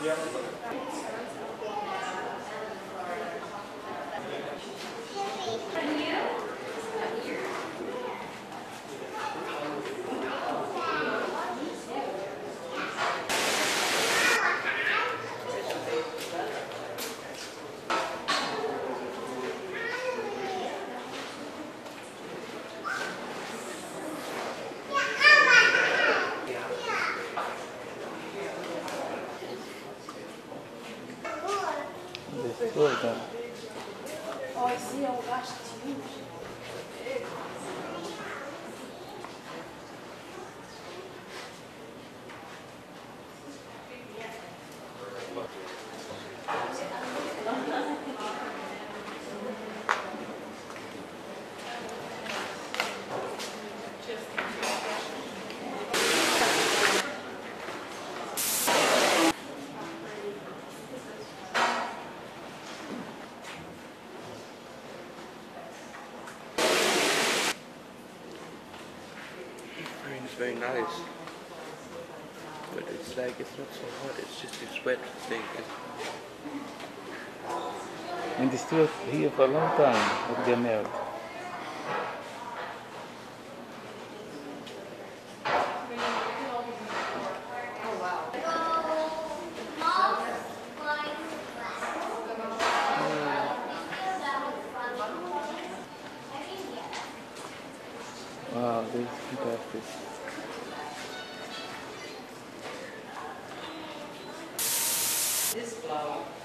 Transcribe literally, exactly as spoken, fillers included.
Desculpa. Oh, sì, ho gasto. It's very nice, but it's like it's not so hot. It's just this wet thing. And they still here for a long time with their melt. Wow, this is fantastic. This flower